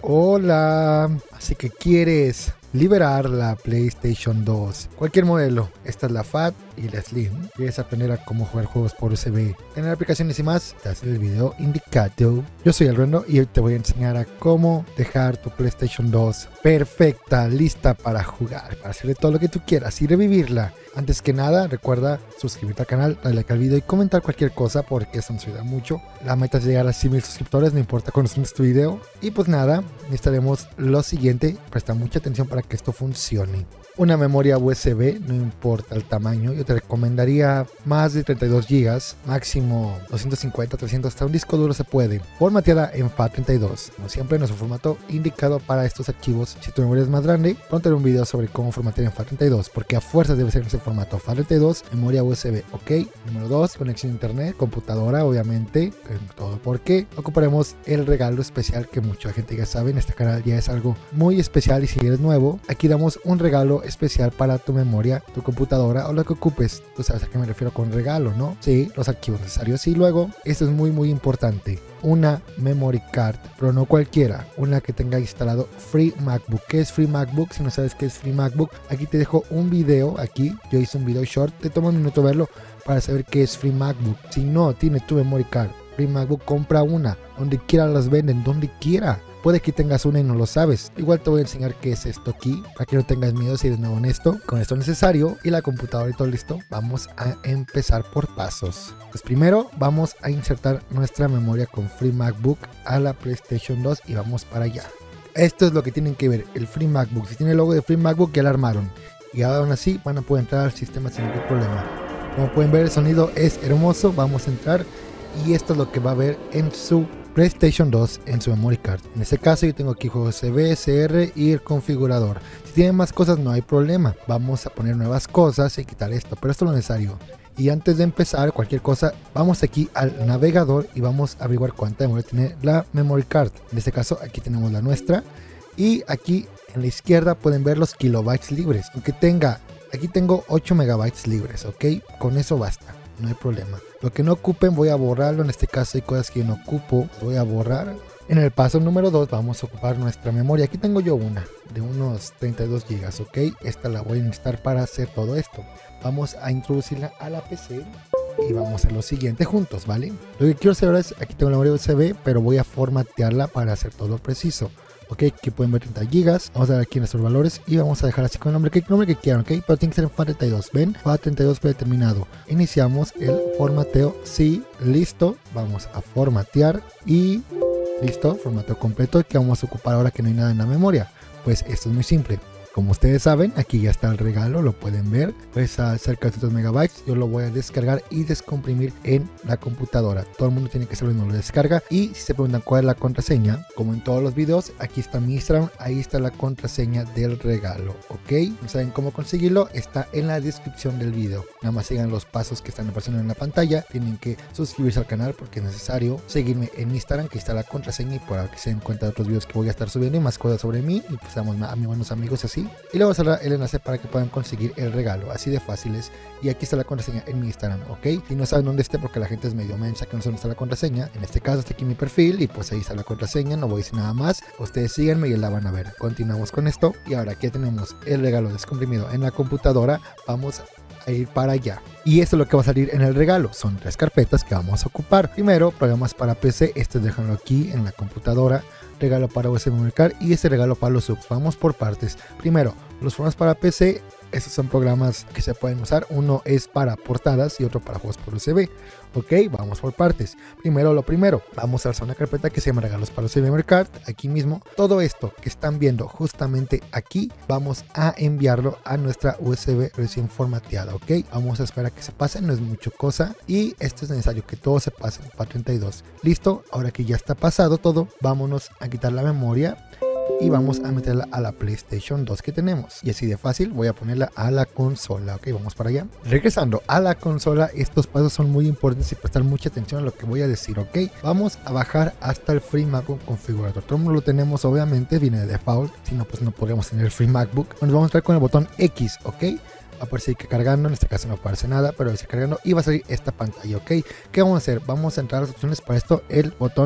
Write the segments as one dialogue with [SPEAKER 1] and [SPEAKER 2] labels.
[SPEAKER 1] Hola, así que quieres liberar la PlayStation 2, cualquier modelo. Esta es la Fat y la Slim. Quieres aprender a cómo jugar juegos por USB, tener aplicaciones y más, te hace el video indicado. Yo soy Alberto y hoy te voy a enseñar a cómo dejar tu PlayStation 2 perfecta, lista para jugar, para hacerle todo lo que tú quieras y revivirla. Antes que nada, recuerda suscribirte al canal, darle like al video y comentar cualquier cosa porque eso nos ayuda mucho. La meta es llegar a 100,000 suscriptores, no importa cuándo subas tu video. Y pues nada, necesitaremos lo siguiente, presta mucha atención para que esto funcione. Una memoria USB, no importa el tamaño, yo te recomendaría más de 32 GB, máximo 250, 300, hasta un disco duro se puede. Formateada en FAT32, como siempre nuestro formato indicado para estos archivos. Si tu memoria es más grande, pronto haré un video sobre cómo formatear en FAT32, porque a fuerzas debe ser en ese formato FAT32, memoria USB, ok. Número 2, conexión a internet, computadora obviamente, todo porque ocuparemos el regalo especial que mucha gente ya sabe. En este canal ya es algo muy especial y si eres nuevo, aquí damos un regalo especial para tu memoria, tu computadora o lo que ocupes. Tú sabes a qué me refiero con regalo, ¿no? Sí, los archivos necesarios. Y luego, esto es muy importante, una memory card, pero no cualquiera, una que tenga instalado Free MacBook. ¿Qué es Free MacBook? Si no sabes qué es Free MacBook, aquí te dejo un video, aquí yo hice un video short, te toma un minuto verlo para saber qué es Free MacBook. Si no tiene tu memory card Free MacBook, compra una, donde quiera las venden, donde quiera. Puede que tengas una y no lo sabes. Igual te voy a enseñar qué es esto aquí, para que no tengas miedo si eres nuevo en esto. Con esto necesario y la computadora y todo listo, vamos a empezar por pasos. Pues primero vamos a insertar nuestra memoria con Free MacBook a la PlayStation 2 y vamos para allá. Esto es lo que tienen que ver, el Free MacBook. Si tiene el logo de Free MacBook ya la armaron. Y aún así van a poder entrar al sistema sin ningún problema. Como pueden ver, el sonido es hermoso. Vamos a entrar y esto es lo que va a ver en su PlayStation 2 en su memory card. En este caso yo tengo aquí juegos USB, CR y el configurador. Si tienen más cosas no hay problema, vamos a poner nuevas cosas y quitar esto, pero esto es lo necesario. Y antes de empezar cualquier cosa, vamos aquí al navegador y vamos a averiguar cuánta memoria tiene la memory card. En este caso aquí tenemos la nuestra y aquí en la izquierda pueden ver los kilobytes libres. Aunque aquí tengo 8 megabytes libres, ok, con eso basta. No hay problema. Lo que no ocupen voy a borrarlo. En este caso hay cosas que no ocupo, voy a borrar. En el paso número 2 vamos a ocupar nuestra memoria. Aquí tengo yo una de unos 32 GB, ok. Esta la voy a necesitar para hacer todo esto. Vamos a introducirla a la PC y vamos a hacer lo siguiente juntos, ¿vale? Lo que quiero hacer ahora es, aquí tengo la memoria USB, pero voy a formatearla para hacer todo preciso. Ok, aquí pueden ver 30 GB, vamos a dar aquí nuestros valores y vamos a dejar así con el nombre que quieran, ok, pero tiene que ser en FAT32, ven, FAT32 predeterminado. Iniciamos el formateo, sí, listo, vamos a formatear y listo, formateo completo. ¿Qué vamos a ocupar ahora que no hay nada en la memoria? Pues esto es muy simple. Como ustedes saben, aquí ya está el regalo, lo pueden ver, pesa cerca de 2 megabytes. Yo lo voy a descargar y descomprimir en la computadora. Todo el mundo tiene que saber, no lo descarga. Y si se preguntan cuál es la contraseña, como en todos los videos, aquí está mi Instagram, ahí está la contraseña del regalo, ok. No saben cómo conseguirlo, está en la descripción del video. Nada más sigan los pasos que están apareciendo en la pantalla. Tienen que suscribirse al canal porque es necesario seguirme en Instagram, que está la contraseña, y para que se den cuenta de otros videos que voy a estar subiendo y más cosas sobre mí, y pues seamos buenos amigos así. Y luego saldrá el enlace para que puedan conseguir el regalo, así de fáciles. Y aquí está la contraseña en mi Instagram, ok. Si no saben dónde esté, porque la gente es medio mensa que no sabe dónde está la contraseña, en este caso está aquí mi perfil y pues ahí está la contraseña. No voy a decir nada más, ustedes síganme y la van a ver. Continuamos con esto y ahora que ya tenemos el regalo descomprimido en la computadora, vamos a ir para allá. Y esto es lo que va a salir en el regalo. Son 3 carpetas que vamos a ocupar. Primero, programas para PC. Este déjenlo aquí en la computadora. Regalo para USB Memory Card y este regalo para los subs. Vamos por partes. Primero, los programas para PC. Estos son programas que se pueden usar. Uno es para portadas y otro para juegos por USB. Ok, vamos por partes. Primero lo primero, vamos a hacer una carpeta que se llama regalos para USB Memory Card. Aquí mismo, todo esto que están viendo justamente aquí, vamos a enviarlo a nuestra USB recién formateada. Ok, vamos a esperar a que se pase, no es mucho cosa. Y esto es necesario que todo se pase para 32. Listo, ahora que ya está pasado todo, vámonos a quitar la memoria y vamos a meterla a la PlayStation 2 que tenemos. Y así de fácil voy a ponerla a la consola. Ok, vamos para allá. Regresando a la consola, estos pasos son muy importantes y prestar mucha atención a lo que voy a decir. Ok, vamos a bajar hasta el Free MacBook Configurador. Todo el mundo lo tenemos, obviamente, viene de default. Si no, pues no podríamos tener el Free MacBook. Nos vamos a entrar con el botón X, ok. Va a aparecer que cargando, en este caso no aparece nada, pero va a seguir cargando y va a salir esta pantalla, ok. ¿Qué vamos a hacer? Vamos a entrar a las opciones para esto, el botón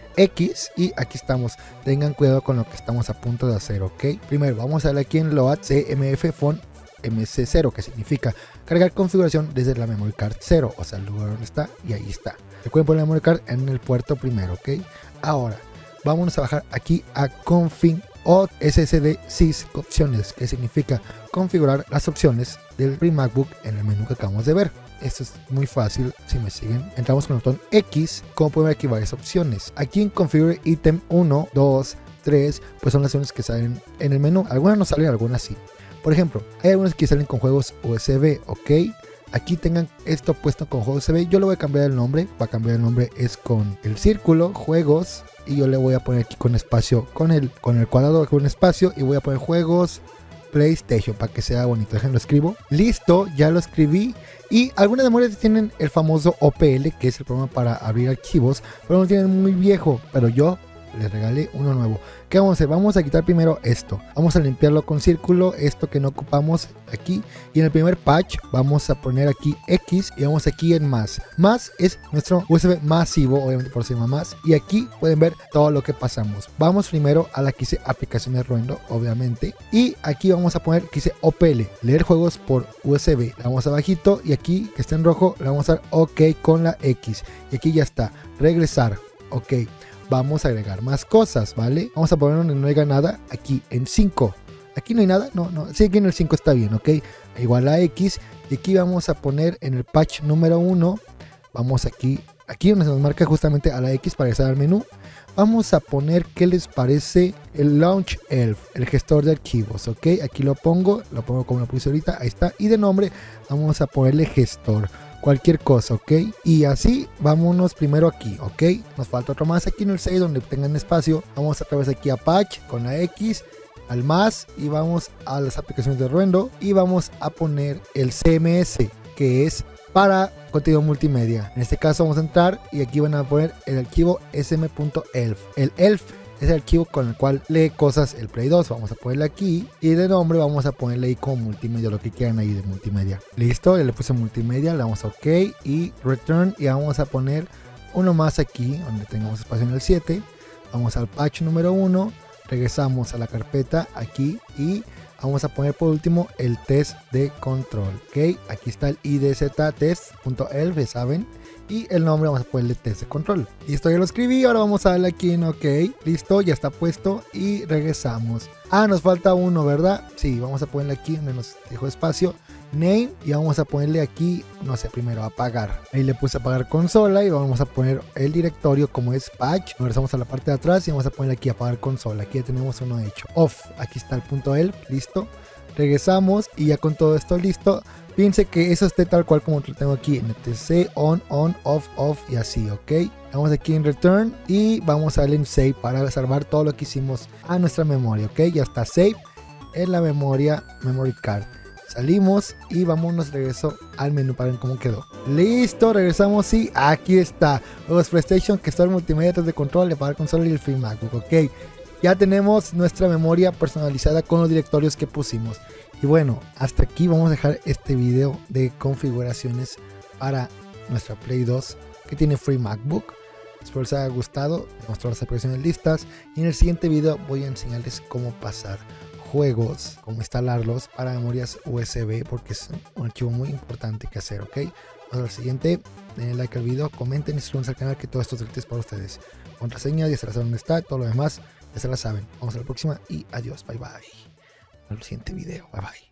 [SPEAKER 1] X y aquí estamos. Tengan cuidado con lo que estamos a punto de hacer, ok. Primero vamos a darle aquí en Load CMF Font MC0, que significa cargar configuración desde la memory card 0, o sea el lugar donde está, y ahí está. Recuerden poner la memory card en el puerto primero, ok. Ahora vamos a bajar aquí a config o SSD sys opciones, que significa configurar las opciones del Free MacBook en el menú que acabamos de ver. Esto es muy fácil, si me siguen. Entramos con el botón X. Como pueden ver aquí varias opciones. Aquí en configure item 1, 2, 3, pues son las opciones que salen en el menú. Algunas no salen, algunas sí. Por ejemplo, hay algunas que salen con juegos USB, ok. Aquí tengan esto puesto con juegos USB. Yo le voy a cambiar el nombre. Para cambiar el nombre es con el círculo, juegos. Y yo le voy a poner aquí con espacio, con el cuadrado con espacio. Y voy a poner juegos PlayStation para que sea bonito. Déjenlo escribo. Listo, ya lo escribí. Y algunas memorias tienen el famoso OPL, que es el programa para abrir archivos. Pero no tienen muy viejo. Pero yo les regalé uno nuevo. ¿Qué vamos a hacer? Vamos a quitar primero esto. Vamos a limpiarlo con círculo. Esto que no ocupamos aquí. Y en el primer patch vamos a poner aquí X. Y vamos aquí en más. Más es nuestro USB masivo. Obviamente por encima más. Y aquí pueden ver todo lo que pasamos. Vamos primero a la que dice aplicaciones ruendo. Obviamente. Y aquí vamos a poner que dice OPL. Leer juegos por USB. Le damos abajito. Y aquí que está en rojo. Le vamos a dar OK con la X. Y aquí ya está. Regresar. OK. Vamos a agregar más cosas, ¿vale? Vamos a poner donde no haya nada, aquí en 5. Aquí no hay nada, no, sí, aquí en el 5 está bien, ¿ok? Igual a X. Y aquí vamos a poner en el patch número 1. Vamos aquí donde se nos marca justamente a la X para ingresar al menú. Vamos a poner, ¿qué les parece? El Launch Elf, el gestor de archivos, ¿ok? Aquí lo pongo como lo puse ahorita, ahí está. Y de nombre vamos a ponerle gestor. Cualquier cosa, ok. Y así vámonos primero aquí, ok. Nos falta otro más aquí en el 6 donde tengan espacio. Vamos otra vez aquí a patch con la X, al más, y vamos a las aplicaciones de ruendo y vamos a poner el CMS, que es para contenido multimedia. En este caso vamos a entrar y aquí van a poner el archivo sm.elf. El elf es el archivo con el cual lee cosas el Play 2. Vamos a ponerle aquí y de nombre vamos a ponerle ahí como multimedia, lo que quieran ahí de multimedia. Listo, ya le puse multimedia, le damos a OK y return y vamos a poner uno más aquí donde tengamos espacio en el 7. Vamos al patch número 1, regresamos a la carpeta aquí y vamos a poner por último el test de control. Ok, aquí está el IDZ test.elf, ¿saben? Y el nombre vamos a ponerle test de control. Listo, ya lo escribí. Ahora vamos a darle aquí en OK. Listo, ya está puesto. Y regresamos. Ah, nos falta uno, ¿verdad? Sí, vamos a ponerle aquí donde nos dejó espacio. Name. Y vamos a ponerle aquí, no sé, primero apagar. Ahí le puse apagar consola. Y vamos a poner el directorio como es patch. Regresamos a la parte de atrás. Y vamos a ponerle aquí apagar consola. Aquí ya tenemos uno hecho. Off. Aquí está el punto .elf. Listo. Regresamos. Y ya con todo esto listo. Fíjense que eso esté tal cual como lo tengo aquí en etc on, off, y así, ok. Vamos aquí en return y vamos a darle en save para salvar todo lo que hicimos a nuestra memoria, ok. Ya está save en la memory card. Salimos y vámonos regreso al menú para ver cómo quedó. Listo, regresamos y aquí está. Juegos PlayStation, que está el multimedia, test de control, de apagar consola y el Free MacBook, ok. Ya tenemos nuestra memoria personalizada con los directorios que pusimos. Y bueno, hasta aquí vamos a dejar este video de configuraciones para nuestra Play 2 que tiene Free MacBook. Espero les haya gustado, mostrar las aplicaciones listas. Y en el siguiente video voy a enseñarles cómo pasar juegos, cómo instalarlos para memorias USB, porque es un archivo muy importante que hacer, ok. Vamos al siguiente, denle like al video, comenten y suscríbanse al canal, que todo esto es gratis para ustedes. Contraseña, ya se la saben dónde está, todo lo demás ya se la saben. Vamos a la próxima y adiós, bye bye. Al siguiente video, bye bye.